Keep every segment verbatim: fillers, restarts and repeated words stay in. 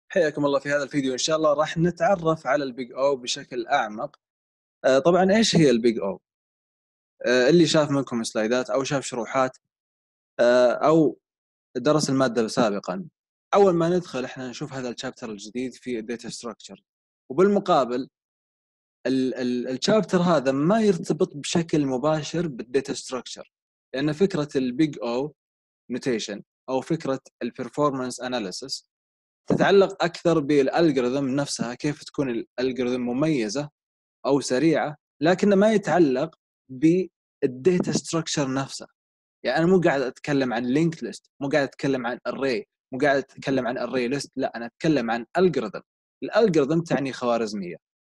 حياكم الله في هذا الفيديو. إن شاء الله راح نتعرف على البيج أو بشكل أعمق. آه، طبعا إيش هي البيج أو؟ آه، اللي شاف منكم سلايدات أو شاف شروحات آه، أو درس المادة سابقا، أول ما ندخل إحنا نشوف هذا الشابتر الجديد في الداتا ستراكشر، وبالمقابل الشابتر هذا ما يرتبط بشكل مباشر بالداتا ستراكشر، لأن فكرة البيج أو نوتيشن أو فكرة البرفورمانس أناليسيس تتعلق أكثر بالألجوريثم نفسها، كيف تكون الألجوريثم مميزة أو سريعة، لكنه ما يتعلق بالديتا ستراكشر نفسه. يعني أنا مو قاعد أتكلم عن لينك ليست، مو قاعد أتكلم عن array، مو قاعد أتكلم عن array list، لا أنا أتكلم عن ألجوريثم. الألجوريثم تعني خوارزمية.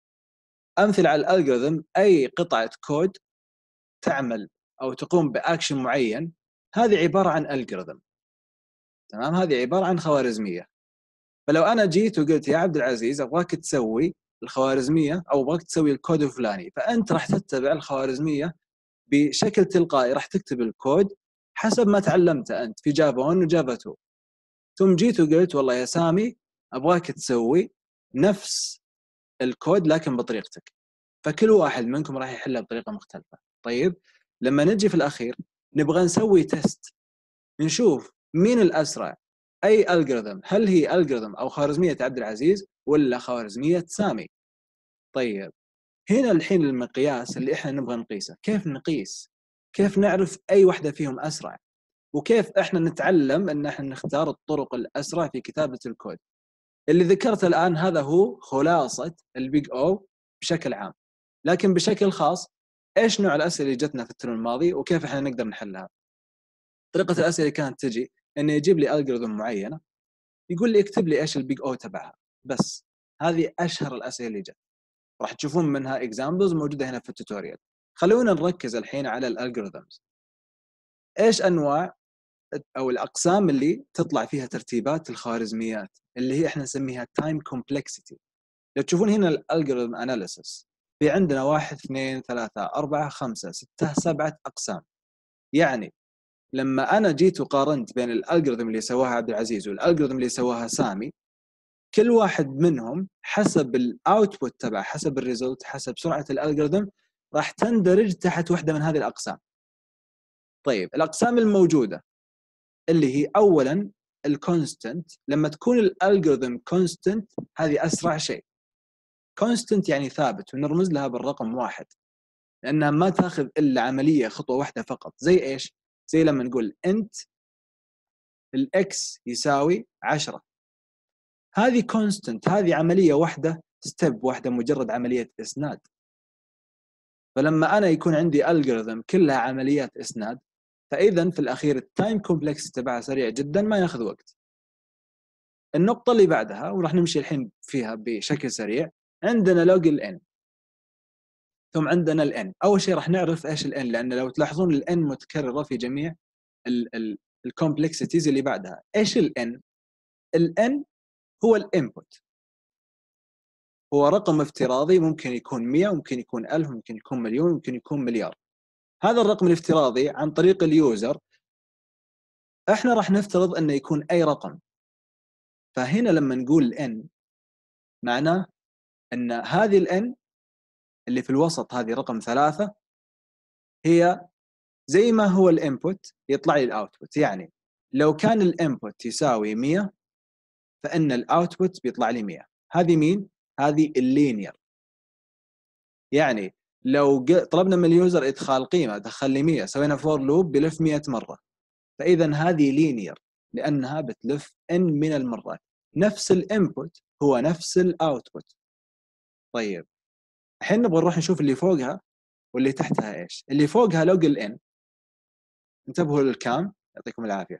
أمثل على الألجوريثم أي قطعة كود تعمل أو تقوم بأكشن معين، هذه عبارة عن ألجوريثم. تمام، هذه عبارة عن خوارزمية. فلو أنا جيت وقلت يا عبد العزيز أبغاك تسوي الخوارزمية أو أبغاك تسوي الكود الفلاني، فأنت راح تتبع الخوارزمية بشكل تلقائي، راح تكتب الكود حسب ما تعلمته أنت في جافا واحد وجافا اثنين. ثم جيت وقلت والله يا سامي أبغاك تسوي نفس الكود لكن بطريقتك، فكل واحد منكم راح يحلها بطريقة مختلفة. طيب لما نجي في الأخير نبغى نسوي تيست، نشوف مين الأسرع، أي ألجوريثم، هل هي ألجوريثم أو خوارزمية عبد العزيز ولا خوارزمية سامي. طيب هنا الحين المقياس اللي احنا نبغى نقيسه، كيف نقيس؟ كيف نعرف أي واحدة فيهم أسرع؟ وكيف احنا نتعلم ان احنا نختار الطرق الأسرع في كتابة الكود؟ اللي ذكرته الآن هذا هو خلاصة البيج أو بشكل عام، لكن بشكل خاص ايش نوع الأسئلة اللي جتنا في الترم الماضي وكيف احنا نقدر نحلها؟ طريقة الأسئلة كانت تجي انه يجيب لي ألجوريثم معينة، يقول لي اكتب لي ايش البيج او تبعها بس. هذه اشهر الاسئله اللي جت، راح تشوفون منها اكزامبلز موجوده هنا في التوتوريال. خلونا نركز الحين على الالجوريثمز. ايش انواع او الاقسام اللي تطلع فيها ترتيبات الخوارزميات اللي هي احنا نسميها تايم كومبلكسيتي؟ لو تشوفون هنا الالجوريثم اناليسيس، في عندنا واحد اثنين ثلاثة أربعة خمسة ستة سبعة أقسام. يعني لما أنا جيت وقارنت بين الالجوريثم اللي سواها عبد العزيز والالجوريثم اللي سواها سامي، كل واحد منهم حسب الاوتبوت تبع، حسب الريزلت، حسب سرعه الالجوريثم، راح تندرج تحت واحده من هذه الاقسام. طيب الاقسام الموجوده اللي هي اولا الكونستنت، لما تكون الالجوريثم كونستنت هذه اسرع شيء. كونستنت يعني ثابت، ونرمز لها بالرقم واحد لانها ما تاخذ الا عمليه خطوه واحده فقط. زي ايش؟ زي لما نقول انت الاكس يساوي عشرة، هذه كونستنت، هذه عمليه واحده، ستيب واحده، مجرد عمليه اسناد. فلما انا يكون عندي الجوريثم كلها عمليات اسناد، فاذا في الاخير التايم كومبلكس تبعها سريع جدا، ما ياخذ وقت. النقطه اللي بعدها وراح نمشي الحين فيها بشكل سريع، عندنا لوج الان، ثم عندنا الان. اول شيء راح نعرف ايش الان، لان لو تلاحظون الان متكرره في جميع الكومبلكسيتيز اللي بعدها. ايش الان؟ الان هو الانبوت، هو رقم افتراضي، ممكن يكون مئة، ممكن يكون ألف، ممكن يكون مليون، ممكن يكون مليار. هذا الرقم الافتراضي عن طريق اليوزر احنا راح نفترض انه يكون اي رقم. فهنا لما نقول n معناه ان هذه الn اللي في الوسط، هذه رقم ثلاثة، هي زي ما هو الانبوت يطلع لي الاوتبوت. يعني لو كان الانبوت يساوي مئة، فان الاوتبوت بيطلع لي مئة. هذه مين؟ هذه اللينير. يعني لو طلبنا من اليوزر ادخال قيمه، دخل لي مئة، سوينا فور لوب بلف مئة مره، فاذا هذه لينير لانها بتلف n من المرات. نفس الانبوت هو نفس الاوتبوت. طيب الحين نبغى نروح نشوف اللي فوقها واللي تحتها ايش. اللي فوقها لوج الان، انتبهوا للكام يعطيكم العافيه.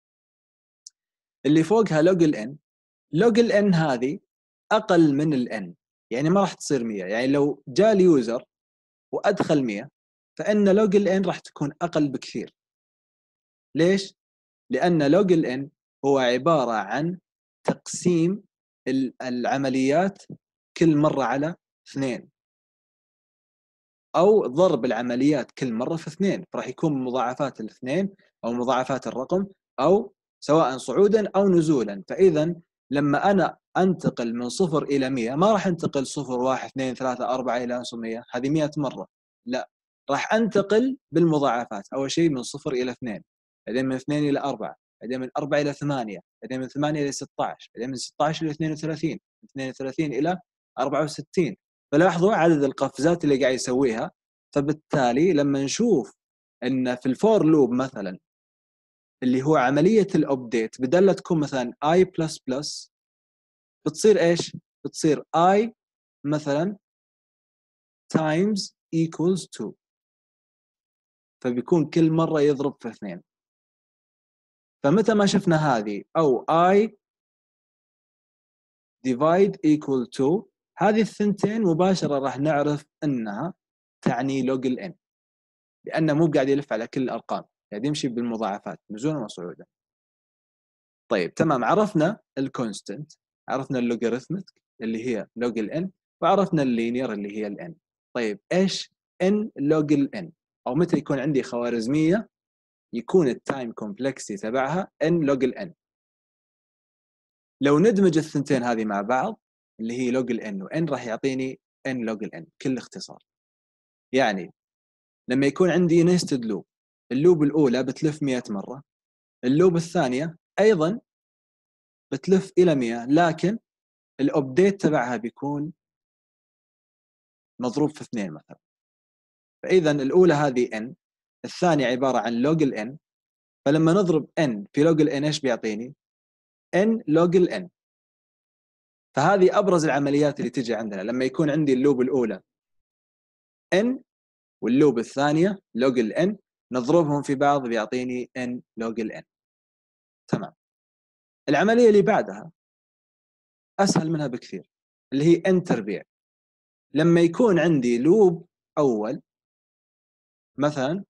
اللي فوقها لوج الان، لوج الان هذه اقل من الان، يعني ما راح تصير مئة. يعني لو جاء اليوزر وادخل مئة، فان لوج الان راح تكون اقل بكثير. ليش؟ لان لوج الان هو عباره عن تقسيم العمليات كل مره على اثنين، او ضرب العمليات كل مره في اثنين، فراح يكون مضاعفات الاثنين او مضاعفات الرقم، او سواء صعودا او نزولا. فاذا لما انا انتقل من صفر الى مية، ما راح انتقل صفر واحد اثنين ثلاثة أربعة الى مية، هذه مئة مرة. لا، راح انتقل بالمضاعفات. اول شيء من صفر الى اثنين، بعدين من اثنين الى أربعة، بعدين من أربعة الى ثمانية، بعدين من ثمانية الى ستة عشر، بعدين من ستة عشر الى اثنين وثلاثين، من اثنين وثلاثين الى أربعة وستين. فلاحظوا عدد القفزات اللي قاعد يسويها. فبالتالي لما نشوف ان في الفور لوب مثلا اللي هو عمليه الابديت بدل لا تكون مثلا i بلس بلس، بتصير ايش؟ بتصير i مثلا times equals two، فبيكون كل مره يضرب في اثنين. فمتى ما شفنا هذه او i divide equal two، هذه الثنتين مباشره راح نعرف انها تعني log n، لانه مو قاعد يلف على كل الارقام، قاعد يمشي بالمضاعفات نزولا وصعودا. طيب تمام، عرفنا الكونستنت، عرفنا اللوغاريتمك اللي هي لوج الان، وعرفنا اللينير اللي هي الان. طيب ايش ان لوج الان؟ او متى يكون عندي خوارزميه يكون التايم كومبلكسيتي تبعها ان لوج الان؟ لو ندمج الثنتين هذه مع بعض اللي هي لوج الان وان راح يعطيني ان لوج الان كل اختصار. يعني لما يكون عندي نيستد لوب، اللوب الاولى بتلف مئة مره، اللوب الثانيه ايضا بتلف الى مئة، لكن الابديت تبعها بيكون مضروب في اثنين مثلا. فاذا الاولى هذه ان، الثانيه عباره عن لوج الان، فلما نضرب ان في لوج الان ايش بيعطيني؟ ان لوج الان. فهذه ابرز العمليات اللي تجي عندنا لما يكون عندي اللوب الاولى ان واللوب الثانيه لوج الان، نضربهم في بعض بيعطيني ان لوج الان. تمام. العمليه اللي بعدها اسهل منها بكثير، اللي هي ان تربيع. لما يكون عندي لوب اول مثلا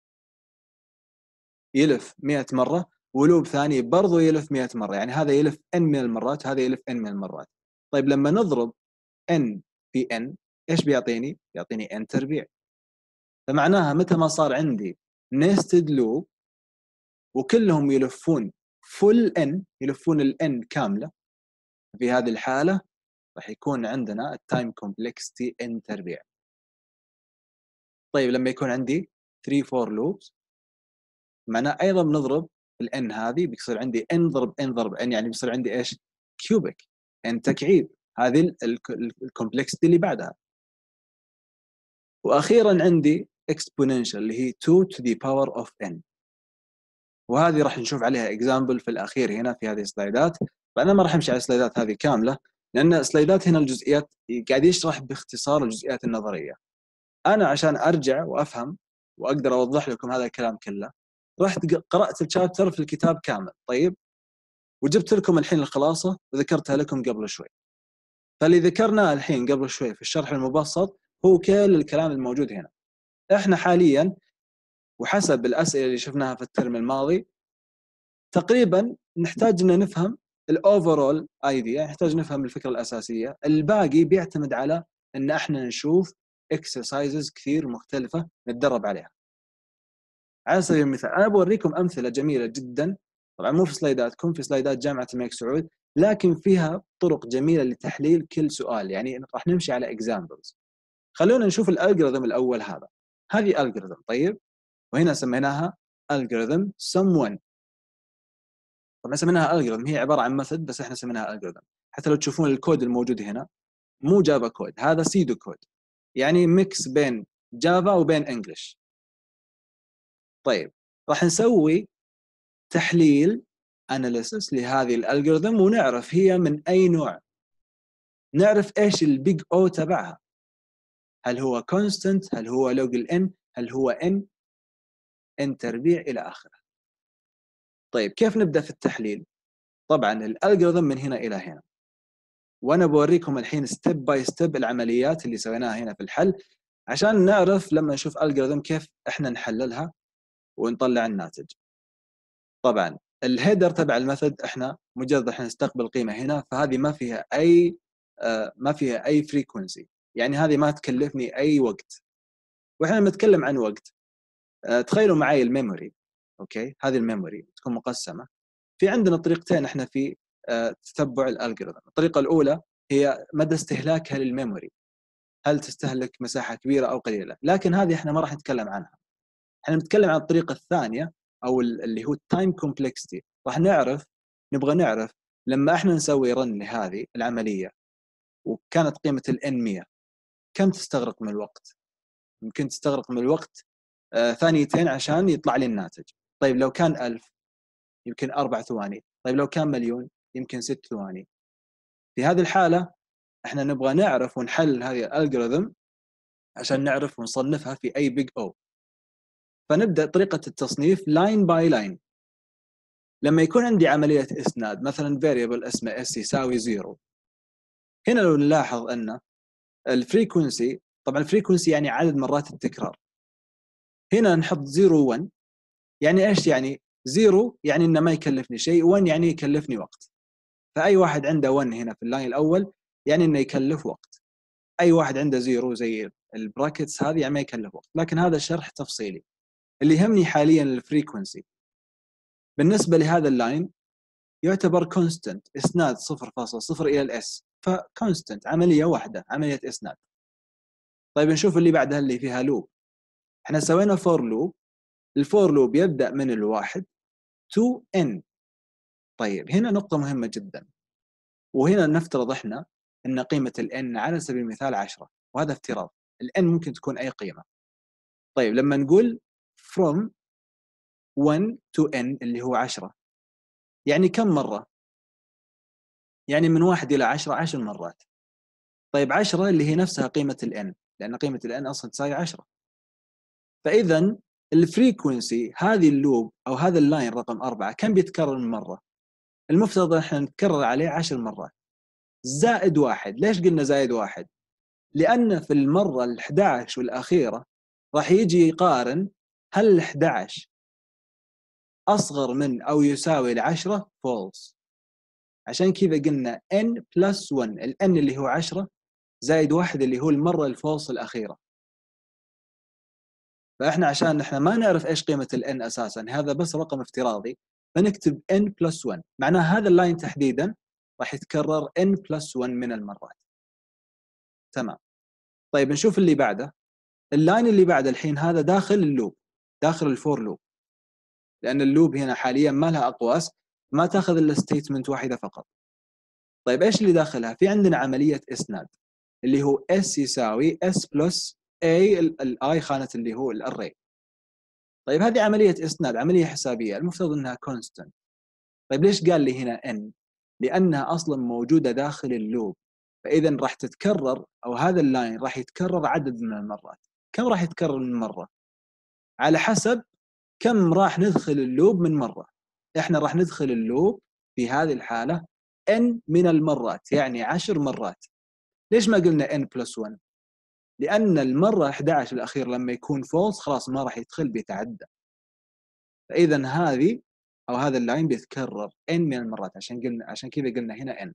يلف مئة مره، ولوب ثاني برضو يلف مئة مره، يعني هذا يلف n من المرات، هذا يلف n من المرات. طيب لما نضرب n في n ايش بيعطيني؟ بيعطيني n تربيع. فمعناها متى ما صار عندي nested loop وكلهم يلفون full n، يلفون ال n كامله، في هذه الحاله راح يكون عندنا التايم كومبلكسيتي n تربيع. طيب لما يكون عندي ثلاثة أربعة لوبس، معناه ايضا بنضرب الان هذه، بيصير عندي n ضرب n ضرب n، يعني بيصير عندي ايش؟ كيوبيك، n تكعيب. هذه الكومبلكسيتي اللي بعدها. واخيرا عندي اكسبوننشال اللي هي two to the power of n، وهذه راح نشوف عليها اكزامبل في الاخير هنا في هذه السلايدات. فانا ما راح امشي على السلايدات هذه كامله، لان السلايدات هنا الجزئيات قاعد يشرح باختصار الجزئيات النظريه. انا عشان ارجع وافهم واقدر اوضح لكم هذا الكلام كله، رحت قرات الشابتر في الكتاب كامل. طيب، وجبت لكم الحين الخلاصه وذكرتها لكم قبل شوي. فاللي ذكرناه الحين قبل شوي في الشرح المبسط هو كل الكلام الموجود هنا. احنا حاليا وحسب الاسئله اللي شفناها في الترم الماضي تقريبا نحتاج ان نفهم الاوفرول ايديا، نحتاج نفهم الفكره الاساسيه. الباقي بيعتمد على ان احنا نشوف اكسرسايزز كثير مختلفه نتدرب عليها. على سبيل المثال انا بوريكم امثله جميله جدا، طبعا مو في سلايداتكم، في سلايدات جامعه الملك سعود، لكن فيها طرق جميله لتحليل كل سؤال، يعني راح نمشي على اكزامبلز. خلونا نشوف الالجوريثم الاول. هذا هذه الجوريثم، طيب، وهنا سميناها الجوريثم سم واحد. طبعا سميناها الجوريثم، هي عباره عن ميثود بس احنا سميناها الجوريثم. حتى لو تشوفون الكود الموجود هنا مو جافا كود، هذا سيدو كود، يعني ميكس بين جافا وبين انجلش. طيب راح نسوي تحليل اناليسيس لهذه الالجوريثم ونعرف هي من اي نوع، نعرف ايش البيج او تبعها، هل هو كونستنت، هل هو لوج الان، هل هو ان ان تربيع الى اخره. طيب كيف نبدا في التحليل؟ طبعا الالجوريثم من هنا الى هنا، وانا بوريكم الحين ستيب باي ستيب العمليات اللي سويناها هنا في الحل، عشان نعرف لما نشوف الجوريثم كيف احنا نحللها ونطلع الناتج. طبعا الهيدر تبع الميثود احنا مجرد احنا نستقبل قيمه هنا، فهذه ما فيها اي آه ما فيها اي فريكونسي، يعني هذه ما تكلفني اي وقت. واحنا نتكلم عن وقت، آه تخيلوا معي الميموري، اوكي، هذه الميموري تكون مقسمه، في عندنا طريقتين احنا في تتبع الالجوريثم. الطريقه الاولى هي مدى استهلاكها للميموري، هل تستهلك مساحه كبيره او قليله، لكن هذه احنا ما راح نتكلم عنها. احنا نتكلم عن الطريقه الثانيه او اللي هو التايم كومبلكسيتي. راح نعرف نبغى نعرف لما احنا نسوي رن لهذه العمليه وكانت قيمه الان مية، كم تستغرق من الوقت؟ يمكن تستغرق من الوقت آه ثانيتين عشان يطلع لي الناتج. طيب لو كان ألف يمكن أربع ثواني. طيب لو كان مليون يمكن ست ثواني. في هذه الحالة احنا نبغى نعرف ونحل هذه الالجوريثم عشان نعرف ونصنفها في أي بيج أو. فنبدأ طريقة التصنيف لاين باي لاين. لما يكون عندي عملية إسناد مثلا variable اسمه s يساوي زيرو، هنا لو نلاحظ أن الفريكونسي، طبعا الفريكونسي يعني عدد مرات التكرار، هنا نحط زيرو واحد. يعني إيش يعني؟ زيرو يعني إنه ما يكلفني شيء، واحد يعني يكلفني وقت. فأي واحد عنده واحد هنا في اللاين الأول يعني إنه يكلف وقت. أي واحد عنده زيرو زي البراكتس هذه يعني ما يكلف وقت. لكن هذا شرح تفصيلي. اللي يهمني حاليا الفريكونسي. بالنسبة لهذا اللاين يعتبر كونستنت، إسناد صفر فاصلة صفر إلى الإس، فكونستنت عملية واحدة، عملية إسناد. طيب نشوف اللي بعدها اللي فيها لوب. احنا سوينا فور لوب. الفور لوب يبدأ من الواحد to n. طيب هنا نقطة مهمة جدا، وهنا نفترض احنا ان قيمة ال n على سبيل المثال عشرة، وهذا افتراض. ال n ممكن تكون اي قيمة. طيب لما نقول from واحد to n اللي هو عشرة، يعني كم مرة؟ يعني من واحد إلى عشرة عشر مرات. طيب عشرة اللي هي نفسها قيمة ال n، لأن قيمة ال n أصلا تساوي عشرة. فإذا الفريكونسي هذه اللوب أو هذا اللاين رقم أربعة كم بيتكرر من مرة؟ المفترض احنا نتكرر عليه عشر مرات زائد واحد. ليش قلنا زائد واحد؟ لأن في المرة الأحد عشر والأخيرة راح يجي يقارن هل الأحد عشر أصغر من أو يساوي العشرة false. عشان كذا قلنا n plus واحد، ال n اللي هو عشرة زائد واحد اللي هو المرة الفولس الأخيرة. فإحنا عشان إحنا ما نعرف إيش قيمة ال n أساساً، هذا بس رقم افتراضي، فنكتب n plus واحد. معناه هذا اللاين تحديداً راح يتكرر n plus واحد من المرات. تمام. طيب نشوف اللي بعده. اللاين اللي بعده الحين هذا داخل اللوب، داخل الفور لوب، لأن اللوب هنا حالياً ما لها أقواس، ما تأخذ إلا ستيتمنت واحدة فقط. طيب إيش اللي داخلها؟ في عندنا عملية إسناد اللي هو s يساوي s plus a الاي خانة اللي هو الاري. طيب هذه عملية إسناد، عملية حسابية، المفترض أنها كونستنت. طيب ليش قال لي هنا n؟ لأنها أصلا موجودة داخل اللوب، فإذا راح تتكرر، أو هذا اللاين راح يتكرر عدد من المرات. كم راح يتكرر من مرة؟ على حسب كم راح ندخل اللوب من مرة. إحنا راح ندخل اللوب في هذه الحالة n من المرات، يعني عشر مرات. ليش ما قلنا n plus واحد؟ لأن المرة أحد عشر الأخير لما يكون فولس خلاص ما راح يدخل، بيتعدى. فإذا هذه أو هذا اللاين بيتكرر n من المرات، عشان قلنا عشان كذا قلنا هنا n.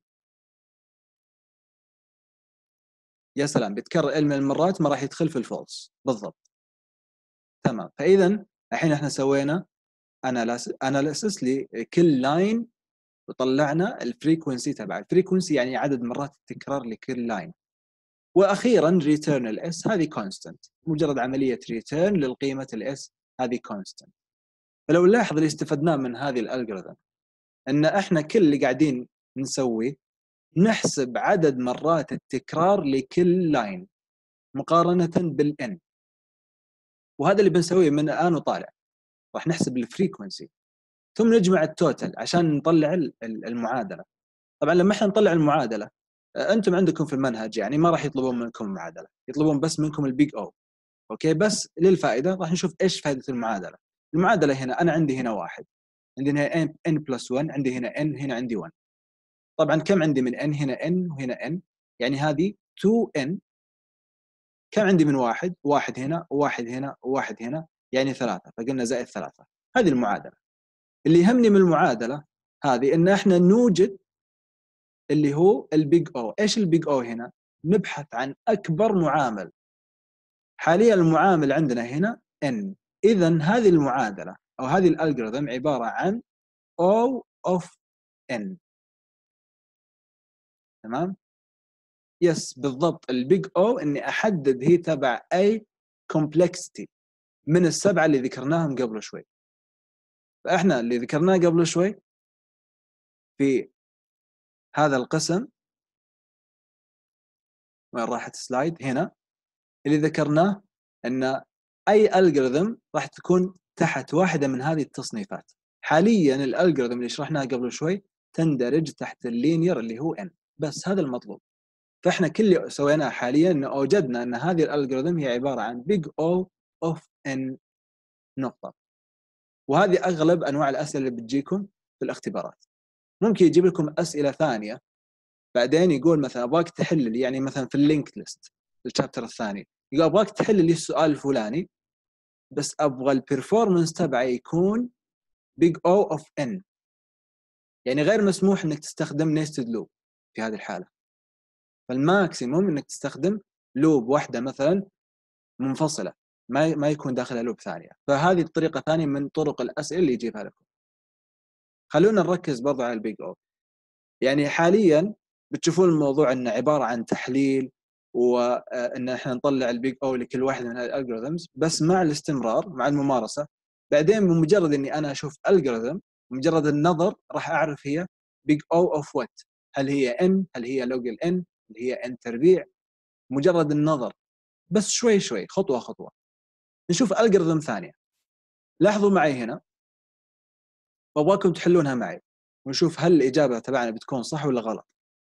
يا سلام، بيتكرر n من المرات، ما راح يدخل في الفولس بالضبط. تمام. فإذا الحين احنا سوينا أناليسيس لكل لاين وطلعنا الفريكونسي تبعه. الفريكونسي يعني عدد مرات التكرار لكل لاين. واخيرا ريتيرن الاس، هذه كونستنت، مجرد عمليه ريتيرن للقيمه الاس، هذه كونستنت. فلو نلاحظ اللي استفدناه من هذه الالجوريثم ان احنا كل اللي قاعدين نسويه نحسب عدد مرات التكرار لكل لاين مقارنه بالان، وهذا اللي بنسويه من الان وطالع. راح نحسب الفريكونسي ثم نجمع التوتال عشان نطلع المعادله. طبعا لما احنا نطلع المعادله، انتم عندكم في المنهج يعني ما راح يطلبون منكم المعادله، يطلبون بس منكم البيج او. اوكي، بس للفائده راح نشوف ايش فائده المعادله. المعادله هنا انا عندي هنا واحد، عندي هنا n بلس واحد، عندي هنا n، هنا عندي واحد. طبعا كم عندي من n؟ هنا n وهنا n، يعني هذه تو n. كم عندي من واحد؟ واحد هنا وواحد هنا وواحد هنا، يعني ثلاثة، فقلنا زائد ثلاثة. هذه المعادلة. اللي يهمني من المعادلة هذه ان احنا نوجد اللي هو البيج او. ايش البيج او هنا؟ نبحث عن اكبر معامل. حاليا المعامل عندنا هنا n. اذا هذه المعادلة او هذه الالجوريثم عبارة عن O of n. تمام؟ يس بالضبط، البيج او اني احدد هي تبع اي كومبلكسيتي من السبعه اللي ذكرناهم قبل شوي. فاحنا اللي ذكرناه قبل شوي في هذا القسم، وين راحت سلايد؟ هنا اللي ذكرناه ان اي الجوريثم راح تكون تحت واحده من هذه التصنيفات. حاليا الالجوريثم اللي شرحناه قبل شوي تندرج تحت اللينير اللي هو ان، بس هذا المطلوب. فاحنا كل اللي سويناه حاليا ان اوجدنا ان هذه الالجوريثم هي عباره عن بيج او اوف ان نقطه. وهذه اغلب انواع الاسئله اللي بتجيكم في الاختبارات. ممكن يجيب لكم اسئله ثانيه بعدين يقول مثلا ابغاك تحل لي، يعني مثلا في اللينك ليست الشابتر الثاني يقول ابغاك تحل لي السؤال الفلاني، بس ابغى البرفورمانس تبعي يكون بيج او اوف ان، يعني غير مسموح انك تستخدم نيستد لوب في هذه الحاله. فالماكسيموم انك تستخدم لوب واحده مثلا منفصله، ما ما يكون داخلها لوب ثانيه. فهذه الطريقه ثانيه من طرق الاسئله اللي يجيبها لكم. خلونا نركز برضو على البيج او. يعني حاليا بتشوفون الموضوع انه عباره عن تحليل، وان احنا نطلع البيج او لكل واحد من الالجوريثمز، بس مع الاستمرار مع الممارسه بعدين بمجرد اني انا اشوف الجوريثم مجرد النظر راح اعرف هي بيج او اوف وات، هل هي ان، هل هي لوج الان، هل هي ان تربيع. مجرد النظر بس شوي شوي خطوه خطوه. نشوف الجوريثم ثانيه. لاحظوا معي هنا وابغاكم تحلونها معي ونشوف هل الاجابه تبعنا بتكون صح ولا غلط.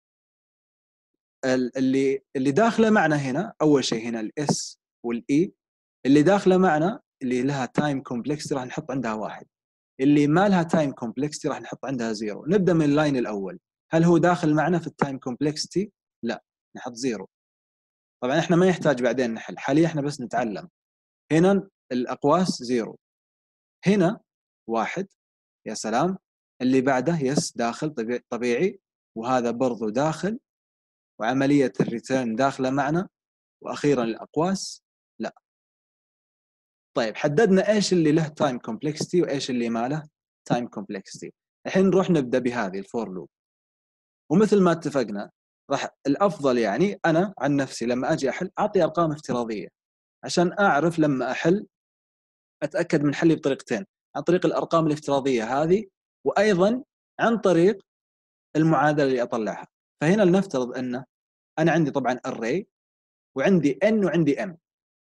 اللي اللي داخله معنا هنا اول شيء هنا الاس والاي، اللي داخله معنا اللي لها تايم كومبلكسيتي راح نحط عندها واحد، اللي ما لها تايم كومبلكسيتي راح نحط عندها زيرو. نبدا من اللاين الاول، هل هو داخل معنا في التايم كومبلكسيتي؟ لا، نحط زيرو. طبعا احنا ما يحتاج بعدين نحل، حاليا احنا بس نتعلم. هنا الاقواس زيرو، هنا واحد، يا سلام. اللي بعده يس داخل طبيعي، وهذا برضو داخل، وعمليه الريتيرن داخله معنا، واخيرا الاقواس لا. طيب حددنا ايش اللي له تايم كومبلكسيتي وايش اللي ما له تايم كومبلكسيتي. الحين نروح نبدا بهذه الفور لوب، ومثل ما اتفقنا راح الافضل يعني انا عن نفسي لما اجي احل اعطي ارقام افتراضيه عشان اعرف لما احل اتاكد من حلي بطريقتين، عن طريق الارقام الافتراضيه هذه وايضا عن طريق المعادله اللي اطلعها. فهنا لنفترض ان انا عندي طبعا array وعندي n وعندي m.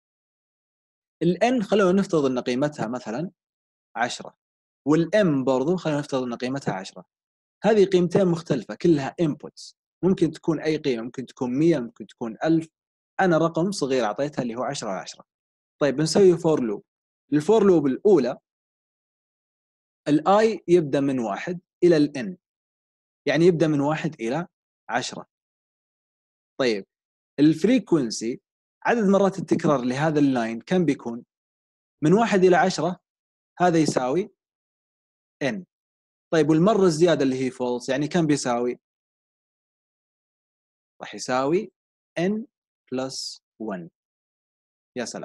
الN خلونا نفترض ان قيمتها مثلا عشرة، والM برضو خلونا نفترض ان قيمتها عشرة. هذه قيمتين مختلفة كلها inputs، ممكن تكون اي قيمة، ممكن تكون مية، ممكن تكون ألف. انا رقم صغير اعطيتها اللي هو عشرة وعشرة. طيب بنسوي فور لوب. الفور لوب الاولى الاي يبدا من واحد الى الN، يعني يبدا من واحد الى عشرة. طيب الفريكونسي عدد مرات التكرار لهذا اللاين كم بيكون؟ من واحد الى عشرة، هذا يساوي n. طيب والمره الزياده اللي هي فولس يعني كم بيساوي؟ راح يساوي n بلس واحد. يا سلام،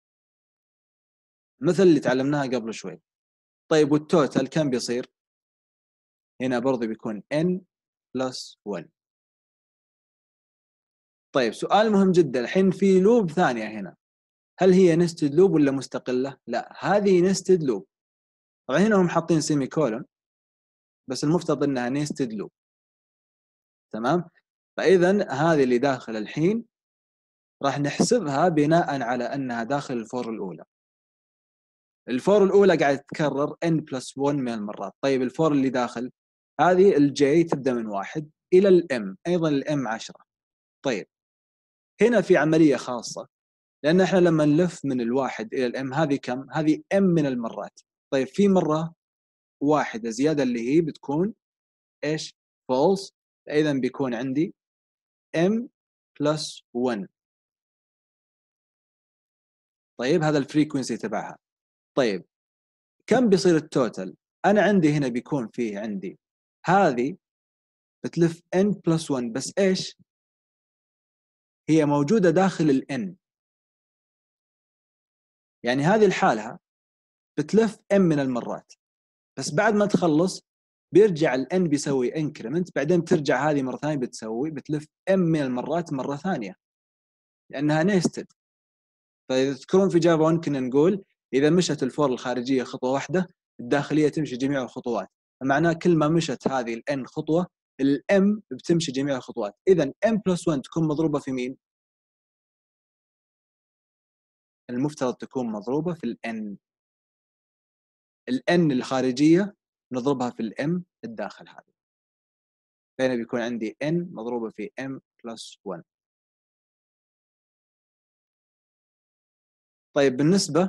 مثل اللي تعلمناها قبل شوي. طيب والتوتال كم بيصير؟ هنا برضو بيكون n بلس واحد. طيب سؤال مهم جدا، الحين في لوب ثانيه هنا، هل هي نستد لوب ولا مستقله؟ لا، هذه نستد لوب. طبعا هنا هم حاطين سيمي كولون، بس المفترض انها نستد لوب. تمام؟ فاذا هذه اللي داخل الحين راح نحسبها بناء على انها داخل الفور الاولى. الفور الاولى قاعده تتكرر n بلس واحد من المرات. طيب الفور اللي داخل هذه الجي تبدا من واحد الى الام، ايضا الام عشرة. طيب هنا في عمليه خاصه، لان احنا لما نلف من الواحد الى الام هذه كم؟ هذه ام من المرات. طيب في مره واحده زياده اللي هي بتكون ايش؟ فولس. اذا بيكون عندي m بلس واحد. طيب هذا الفريكونسي تبعها. طيب كم بيصير التوتال؟ انا عندي هنا بيكون فيه عندي هذه بتلف n بلس واحد، بس ايش؟ هي موجوده داخل ال n، يعني هذه الحالة بتلف m من المرات، بس بعد ما تخلص بيرجع الان بيسوي انكريمنت، بعدين بترجع هذه مره ثانيه بتسوي بتلف ام من المرات مره ثانيه لانها نيستد. فاذا تذكرون في جافا واحد كنا نقول اذا مشت الفور الخارجيه خطوه واحده الداخليه تمشي جميع الخطوات، فمعناه كل ما مشت هذه الان خطوه الام بتمشي جميع الخطوات. اذا m بلس واحد تكون مضروبه في مين؟ المفترض تكون مضروبه في الان. الان الخارجيه نضربها في الام الداخل هذه، فهنا بيكون عندي n مضروبه في m بلس واحد. طيب بالنسبه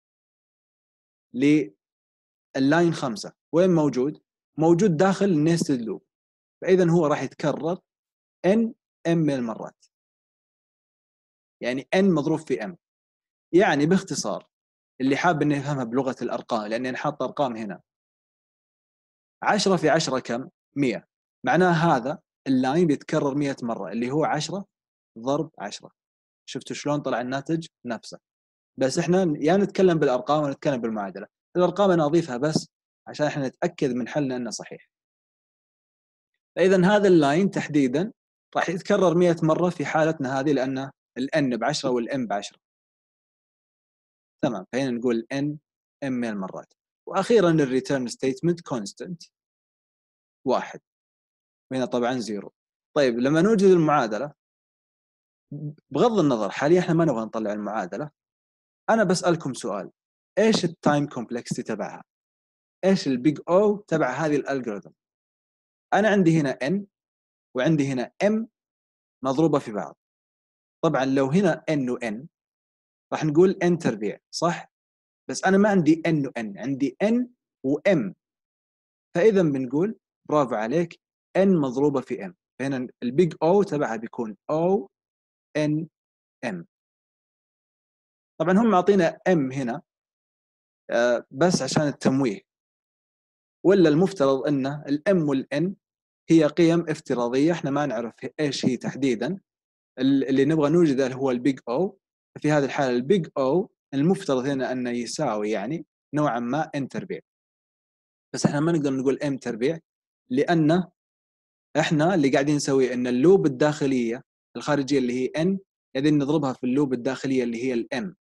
لللاين خمسة وين موجود؟ موجود داخل النيستد لوب، فاذا هو راح يتكرر n m من المرات، يعني n مضروب في m. يعني باختصار اللي حاب انه يفهمها بلغه الارقام، لاني انا حاط ارقام هنا، عشرة في عشرة كم؟ مية. معناه هذا اللاين بيتكرر مية مره اللي هو عشرة ضرب عشرة. شفتوا شلون طلع الناتج نفسه؟ بس احنا يا يعني نتكلم بالارقام ونتكلم بالمعادله. الارقام انا اضيفها بس عشان احنا نتاكد من حلنا انه صحيح. فاذا هذا اللاين تحديدا راح يتكرر مية مره في حالتنا هذه، لان الان ب عشرة والام ب عشرة. تمام، فهنا نقول n m من المرات. واخيرا الريتيرن ستيتمنت كونستنت واحد، وهنا طبعا زيرو. طيب لما نوجد المعادله، بغض النظر حاليا احنا ما نبغى نطلع المعادله، انا بسالكم سؤال: ايش التايم كومبلكسيتي تبعها؟ ايش البيج او تبع هذه الالجوريثم؟ انا عندي هنا n وعندي هنا m مضروبه في بعض. طبعا لو هنا n و n راح نقول n تربيع، صح؟ بس انا ما عندي n و n، عندي n و m، فاذا بنقول برافو عليك n مضروبه في m، فهنا البيج او تبعها بيكون o n m. طبعا هم معطينا m هنا آه بس عشان التمويه، ولا المفترض ان الام والان هي قيم افتراضيه احنا ما نعرف ايش هي تحديدا. اللي نبغى نوجده هو البيج او. في هذه الحاله البيج او المفترض هنا انه يساوي يعني نوعا ما ان تربيع، بس احنا ما نقدر نقول ام تربيع لان احنا اللي قاعدين نسويه ان اللوب الداخليه الخارجيه اللي هي ان قاعدين نضربها في اللوب الداخليه اللي هي الام،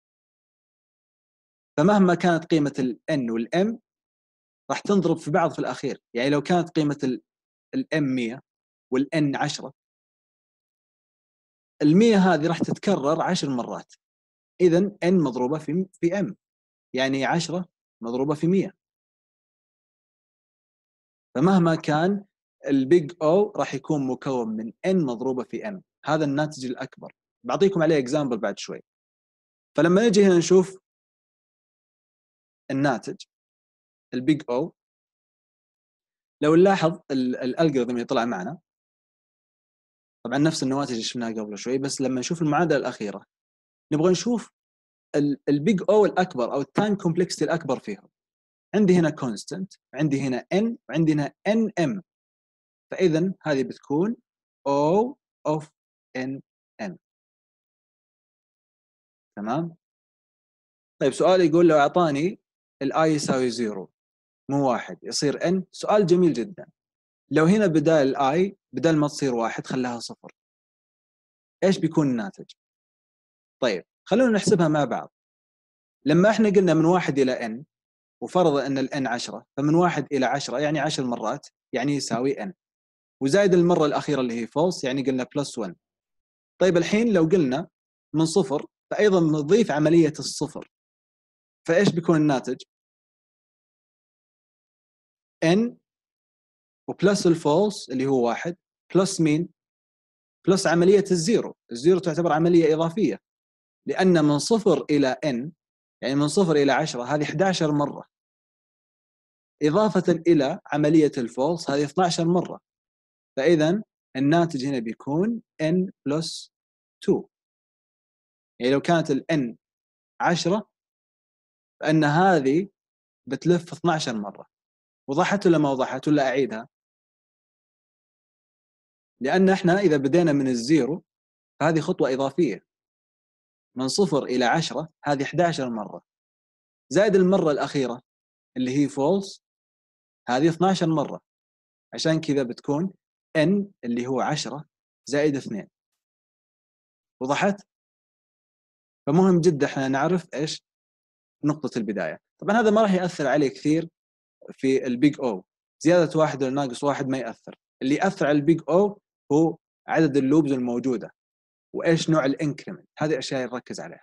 فمهما كانت قيمه الان والام راح تنضرب في بعض في الاخير. يعني لو كانت قيمه الام مية والان عشرة، ال مية هذه راح تتكرر عشر مرات، اذا n مضروبه في في m، يعني عشرة مضروبه في مية. فمهما كان البيج او راح يكون مكون من n مضروبه في m، هذا الناتج الاكبر. بعطيكم عليه اكزامبل بعد شوي. فلما نجي هنا نشوف الناتج البيج او، لو نلاحظ الالجوريثم اللي طلع معنا طبعا نفس النواتج اللي شفناها قبل شوي، بس لما نشوف المعادله الاخيره نبغى نشوف البيج او الاكبر او التايم كومبلكسيتي الاكبر فيهم. عندي هنا كونستنت، عندي هنا n، وعندي هنا ان ام، فاذا هذه بتكون O of ان n. تمام؟ طيب سؤال يقول لو اعطاني الاي يساوي زيرو مو واحد يصير n، سؤال جميل جدا. لو هنا بدال الاي بدل ما تصير واحد خلاها صفر، ايش بيكون الناتج؟ طيب خلونا نحسبها مع بعض. لما احنا قلنا من واحد الى n وفرض ان الان عشرة، فمن واحد الى عشرة يعني عشر مرات يعني يساوي n، وزايد المره الاخيره اللي هي فولس يعني قلنا بلس واحد. طيب الحين لو قلنا من صفر فايضا نضيف عمليه الصفر، فايش بيكون الناتج؟ n وبلس الفولس اللي هو واحد بلس مين؟ بلس عمليه الزيرو. الزيرو تعتبر عمليه اضافيه لان من صفر الى n يعني من صفر الى عشرة هذه احد عشر مره، اضافه الى عمليه الفولس هذه اثنتا عشرة مره، فاذا الناتج هنا بيكون n بلس اثنين. يعني لو كانت ال n عشرة فان هذه بتلف اثنتا عشرة مره. وضحت ولا ما وضحت ولا اعيدها؟ لان احنا اذا بدينا من الزيرو فهذه خطوه اضافيه، من صفر الى عشرة هذه احد عشر مره، زائد المره الاخيره اللي هي فولس هذه اثنتا عشرة مره، عشان كذا بتكون n اللي هو عشرة زائد اثنين. وضحت؟ فمهم جدا احنا نعرف ايش نقطة البداية. طبعا هذا ما راح يأثر عليه كثير في البيج او، زيادة واحد ولا ناقص واحد ما يأثر. اللي يأثر على البيج او هو عدد اللوبز الموجودة وايش نوع الانكريمنت، هذه اشياء نركز عليها.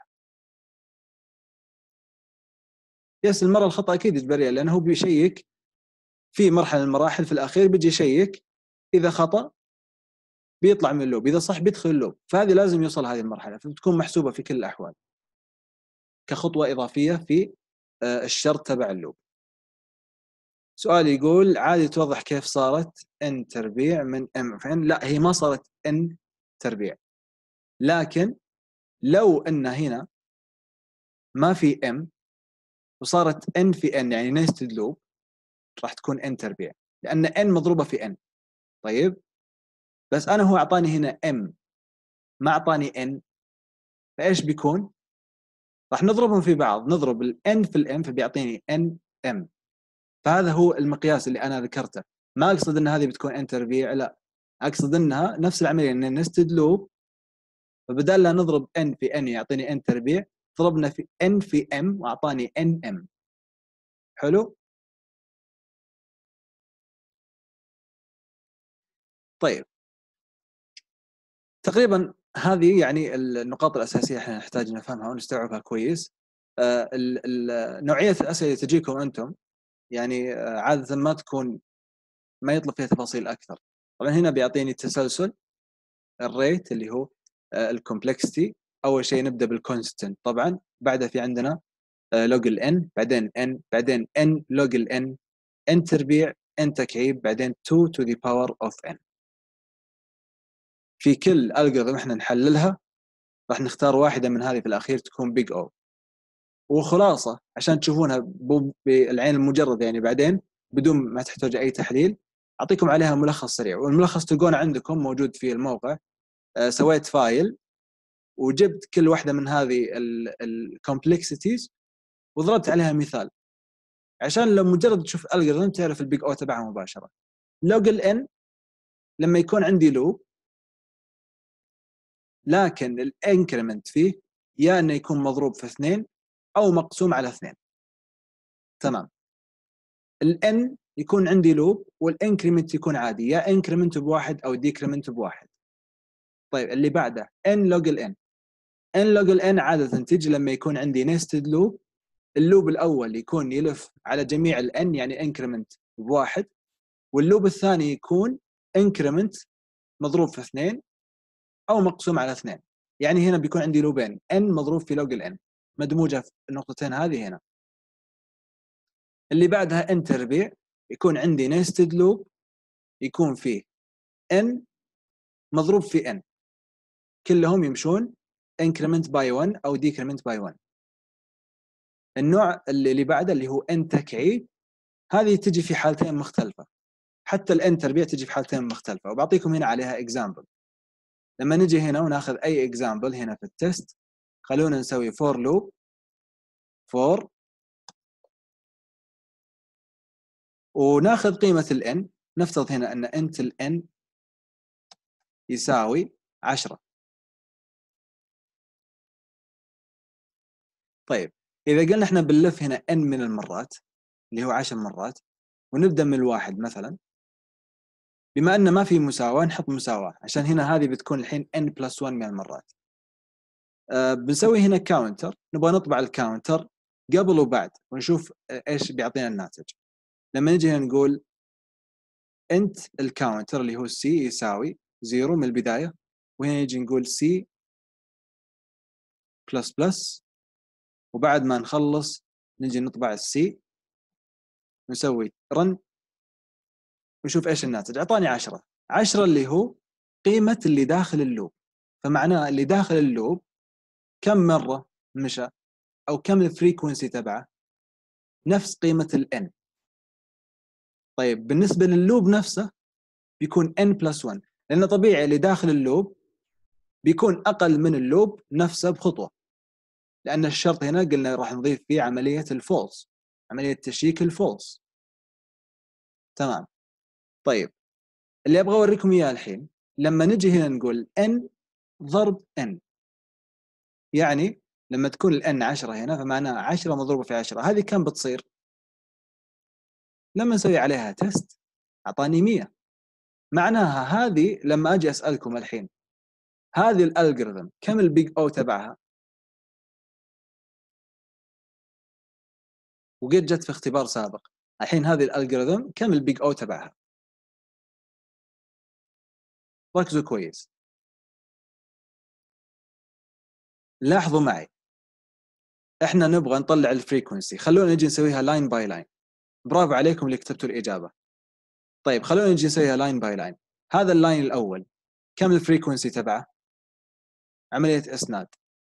يس المرة الخطأ اكيد اجبارية، لانه هو بيشيك في مرحلة من المراحل في الاخير بيجي يشيك اذا خطأ بيطلع من اللوب، اذا صح بيدخل اللوب، فهذه لازم يوصل هذه المرحلة، فبتكون محسوبة في كل الاحوال كخطوة اضافية في الشرط تبع اللوب. سؤال يقول عادي توضح كيف صارت n تربيع من m فين؟ لا هي ما صارت n تربيع، لكن لو ان هنا ما في m وصارت n في n يعني nested loop راح تكون n تربيع، لان n مضروبة في n. طيب بس انا هو اعطاني هنا m ما اعطاني n، فايش بيكون؟ راح نضربهم في بعض، نضرب ال n في ال m فبيعطيني n m. فهذا هو المقياس اللي انا ذكرته. ما اقصد ان هذه بتكون n تربيع، لا اقصد انها نفس العمليه ان nested loop، فبدال لا نضرب n في n يعطيني n تربيع، ضربنا في n في m واعطاني nm. حلو؟ طيب تقريبا هذه يعني النقاط الاساسيه احنا نحتاج نفهمها ونستوعبها كويس. آه نوعيه الاسئله اللي تجيكم انتم يعني آه عاده ما تكون ما يطلب فيها تفاصيل اكثر. طبعا هنا بيعطيني التسلسل، الريت اللي هو آه الكومبلكسيتي. اول شيء نبدا بالكونستنت، طبعا بعدها في عندنا لوج ال n، بعدين n، بعدين n لوج ال n، n تربيع، n تكعيب، بعدين two to the power of n. في كل الجوريثم احنا نحللها راح نختار واحده من هذه في الاخير تكون بيج او. وخلاصه عشان تشوفونها بالعين المجرد يعني بعدين بدون ما تحتاج اي تحليل، اعطيكم عليها ملخص سريع، والملخص تلقونه عندكم موجود في الموقع. أه سويت فايل وجبت كل واحده من هذه الكومبلكسيتيز وضربت عليها مثال عشان لو مجرد تشوف الجوريثم تعرف البيج او تبعها مباشره. لوج ال n لما يكون عندي لوب لكن الانكريمنت فيه يا انه يكون مضروب في اثنين او مقسوم على اثنين. تمام. ال n يكون عندي لوب والانكريمنت يكون عادي، يا انكريمنت بواحد او ديكريمنت بواحد. طيب اللي بعده n لوج ال n. n لوج ال n عاده تجي لما يكون عندي نيستد لوب، اللوب الاول يكون يلف على جميع ال n يعني انكريمنت بواحد، واللوب الثاني يكون انكريمنت مضروب في اثنين او مقسوم على اثنين. يعني هنا بيكون عندي لوبين n مضروب في لوج ال n مدموجه في النقطتين هذه هنا. اللي بعدها n تربيع يكون عندي نيستد لوب يكون فيه n مضروب في n، كلهم يمشون increment by one او decrement by one. النوع اللي بعده اللي هو n تكعيب، هذه تجي في حالتين مختلفه، حتى ال n تربيع تجي في حالتين مختلفه، وبعطيكم هنا عليها example. لما نجي هنا وناخذ اي example هنا في التست، خلونا نسوي for loop for وناخذ قيمة ال n، نفترض هنا أن انت ال n يساوي عشرة. طيب إذا قلنا إحنا بنلف هنا n من المرات اللي هو عشر مرات ونبدأ من الواحد مثلا، بما أن ما في مساواة نحط مساواة عشان هنا هذه بتكون الحين n plus one من المرات. أه بنسوي هنا كاونتر، نبغى نطبع الكاونتر قبل وبعد ونشوف إيش بيعطينا الناتج. لما نجي هنا نقول انت الكاونتر اللي هو c يساوي زيرو من البداية، وهنا يجي نقول c بلس بلس، وبعد ما نخلص نجي نطبع السي نسوي رن ونشوف ايش الناتج. اعطاني عشرة. عشرة اللي هو قيمة اللي داخل اللوب، فمعناه اللي داخل اللوب كم مرة مشى او كم الفريكونسي تبعه، نفس قيمة الان. طيب بالنسبة لللوب نفسه بيكون n بلس واحد، لأنه طبيعي اللي داخل اللوب بيكون أقل من اللوب نفسه بخطوة، لأن الشرط هنا قلنا راح نضيف فيه عملية الفولس، عملية تشيك الفولس. تمام. طيب اللي ابغى اوريكم اياه الحين لما نجي هنا نقول n ضرب n، يعني لما تكون ال n عشرة هنا فمعناها عشرة مضروبة في عشرة، هذه كم بتصير؟ لما نسوي عليها تيست اعطاني مية. معناها هذه لما اجي اسالكم الحين هذه الالجوريثم كم البيج او تبعها؟ وقد جت في اختبار سابق. الحين هذه الالجوريثم كم البيج او تبعها؟ ركزوا كويس، لاحظوا معي، احنا نبغى نطلع الفريكونسي، خلونا نجي نسويها لاين باي لاين. برافو عليكم اللي كتبتوا الاجابه. طيب خلونا نجي نسويها لاين باي لاين. هذا اللاين الاول كم الفريكونسي تبعه؟ عمليه اسناد،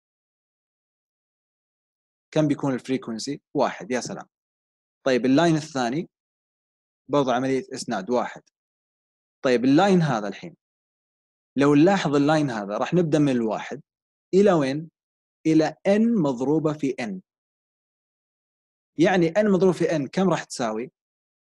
كم بيكون الفريكونسي؟ واحد. يا سلام. طيب اللاين الثاني برضه عمليه اسناد واحد. طيب اللاين هذا الحين لو نلاحظ اللاين هذا راح نبدا من الواحد الى وين؟ الى n مضروبه في n. يعني n مضروب في n كم راح تساوي؟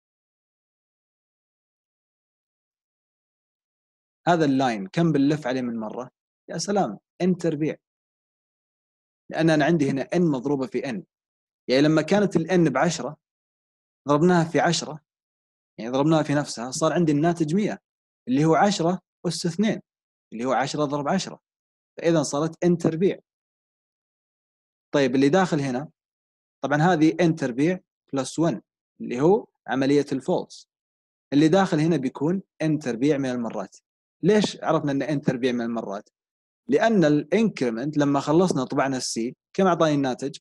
هذا اللاين كم بنلف عليه من مره؟ يا سلام، n تربيع، لان انا عندي هنا n مضروبه في n. يعني لما كانت ال n بعشرة ضربناها في عشرة، يعني ضربناها في نفسها، صار عندي الناتج مية اللي هو عشرة أس اثنين اللي هو عشرة ضرب عشرة، فإذا صارت n تربيع. طيب اللي داخل هنا طبعا هذه n تربيع بلس واحد اللي هو عملية الفولس، اللي داخل هنا بيكون n تربيع من المرات. ليش عرفنا ان n تربيع من المرات؟ لأن الانكريمنت لما خلصنا طبعنا السي كم أعطاني الناتج؟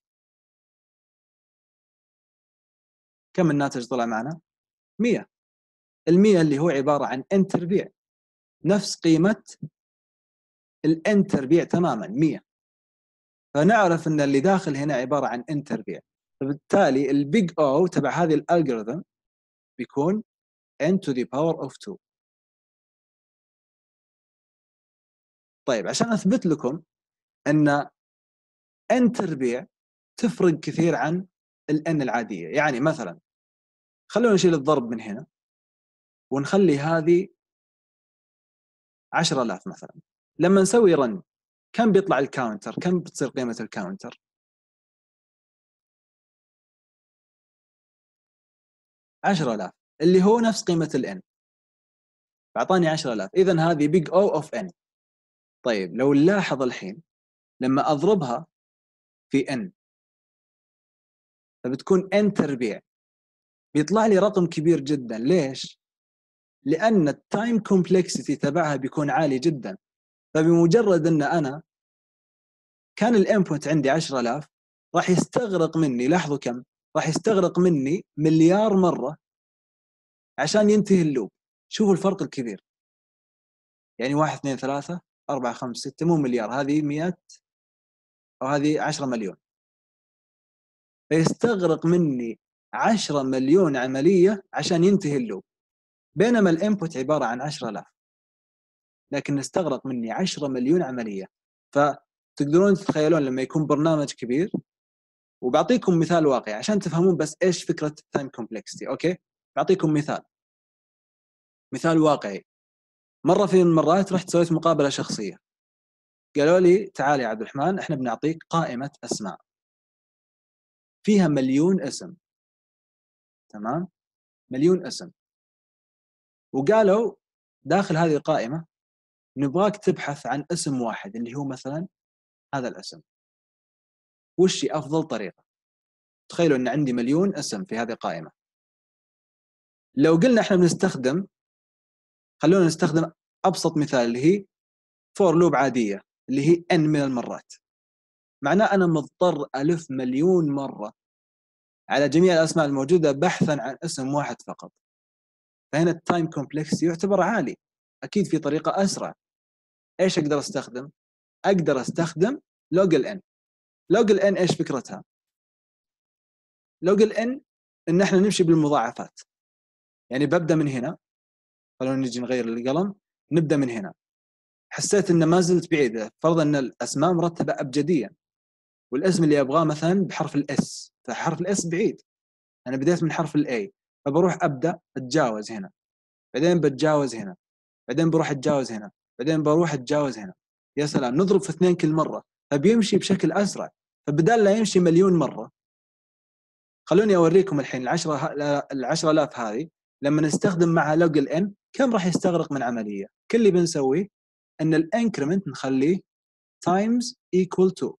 كم الناتج طلع معنا؟ مية. المية اللي هو عبارة عن n تربيع، نفس قيمة ال n تربيع تماما مية. فنعرف ان اللي داخل هنا عبارة عن n تربيع، فبالتالي البيج او تبع هذه الالجوريثم بيكون n to the power of two. طيب عشان اثبت لكم ان n تربيع تفرق كثير عن ال n العادية، يعني مثلا خلونا نشيل الضرب من هنا ونخلي هذه عشرة آلاف مثلا. لما نسوي رن كم بيطلع الكاونتر؟ كم بتصير قيمة الكاونتر؟ عشرة آلاف اللي هو نفس قيمة ال n، فأعطاني عشرة آلاف. إذن هذه big O of n. طيب لو نلاحظ الحين لما أضربها في n فبتكون n تربيع، بيطلع لي رقم كبير جدا. ليش؟ لأن التايم كومبلكسيتي تبعها بيكون عالي جدا. فبمجرد أن أنا كان الانبوت عندي عشرة آلاف راح يستغرق مني، لاحظوا كم راح يستغرق مني، مليار مرة عشان ينتهي اللوب. شوفوا الفرق الكبير، يعني واحد اثنين ثلاثة أربعة خمسة ستة، مو مليار، هذه مئات أو هذه عشرة مليون. فيستغرق مني عشرة مليون عملية عشان ينتهي اللوب، بينما الانبوت عبارة عن عشرة آلاف، لكن استغرق مني عشرة مليون عملية. فتقدرون تتخيلون لما يكون برنامج كبير. وبعطيكم مثال واقعي عشان تفهمون بس ايش فكرة تايم كومبلكسيتي. اوكي، بعطيكم مثال مثال واقعي. مرة في المرات رحت سويت مقابلة شخصية، قالوا لي تعال يا عبد الرحمن احنا بنعطيك قائمة اسماء فيها مليون اسم، تمام، مليون اسم، وقالوا داخل هذه القائمة نبغاك تبحث عن اسم واحد اللي هو مثلا هذا الاسم. وش افضل طريقة؟ تخيلوا ان عندي مليون اسم في هذه القائمة. لو قلنا احنا بنستخدم، خلونا نستخدم ابسط مثال اللي هي فور لوب عادية اللي هي n من المرات، معناه انا مضطر الف مليون مرة على جميع الاسماء الموجودة بحثا عن اسم واحد فقط. فهنا التايم كومبلكسيتي يعتبر عالي. اكيد في طريقة اسرع. ايش اقدر استخدم؟ اقدر استخدم لوج ال n. لوج ال n ايش فكرتها؟ لوج ال n ان احنا نمشي بالمضاعفات، يعني ببدا من هنا، خلونا نجي نغير القلم، نبدا من هنا. حسيت ان ما زلت بعيده، فرضا ان الاسماء مرتبه ابجديا والاسم اللي ابغاه مثلا بحرف الاس، فحرف الاس بعيد، انا بديت من حرف الاي، فبروح ابدا اتجاوز هنا، بعدين بتجاوز هنا، بعدين بروح اتجاوز هنا، بعدين بروح اتجاوز هنا. يا سلام، نضرب في اثنين كل مره، فبيمشي بشكل اسرع. فبدال لا يمشي مليون مره، خلوني اوريكم الحين العشرة العشرة آلاف هذه لما نستخدم معها لوج الان كم راح يستغرق من عمليه. كل اللي بنسويه ان الانكريمنت نخليه times equal to.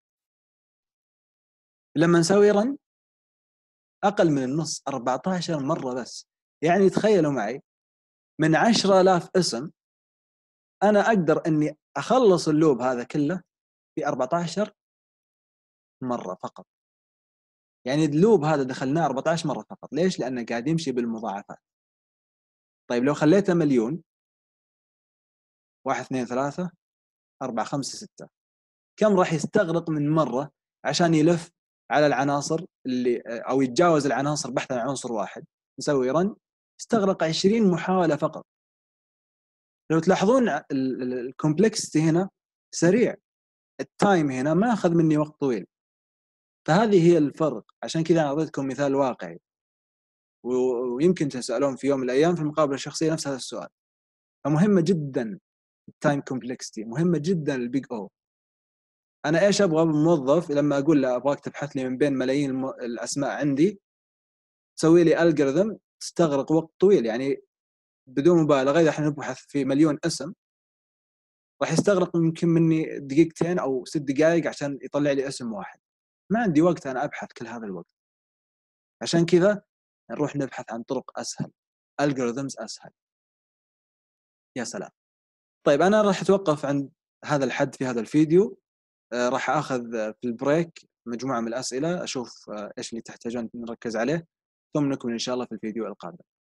لما نسوي رن اقل من النص، أربعة عشر مره بس. يعني تخيلوا معي، من عشرة آلاف اسم انا اقدر اني اخلص اللوب هذا كله في أربعة عشر مره فقط. يعني اللوب هذا دخلناه أربعة عشر مره فقط. ليش؟ لانه قاعد يمشي بالمضاعفات. طيب لو خليته مليون، واحد اثنين ثلاثة أربعة خمسة ستة، كم راح يستغرق من مرة عشان يلف على العناصر اللي أو يتجاوز العناصر بحثا عن عنصر واحد؟ نسوي رن، استغرق عشرين محاولة فقط. لو تلاحظون الكومبلكسيتي هنا سريع، التايم هنا ما أخذ مني وقت طويل. فهذه هي الفرق. عشان كذا أنا أعطيتكم مثال واقعي، ويمكن تسألون في يوم من الأيام في المقابلة الشخصية نفس هذا السؤال. فمهمة جدا التايم كومبلكسيتي، مهمة جدا البيج أو. أنا إيش أبغى موظف لما أقول له أبغاك تبحث لي من بين ملايين الم... الأسماء عندي، تسوي لي ألجوريثم تستغرق وقت طويل. يعني بدون مبالغة إذا احنا نبحث في مليون اسم راح يستغرق يمكن مني دقيقتين أو ست دقائق عشان يطلع لي اسم واحد. ما عندي وقت أنا أبحث كل هذا الوقت. عشان كذا نروح نبحث عن طرق أسهل، ألجوريثمز أسهل. يا سلام. طيب أنا راح أتوقف عند هذا الحد في هذا الفيديو. آه راح أخذ في البريك مجموعة من الأسئلة، أشوف آه إيش اللي تحتاجون نركز عليه، ثم نكمل إن شاء الله في الفيديو القادم.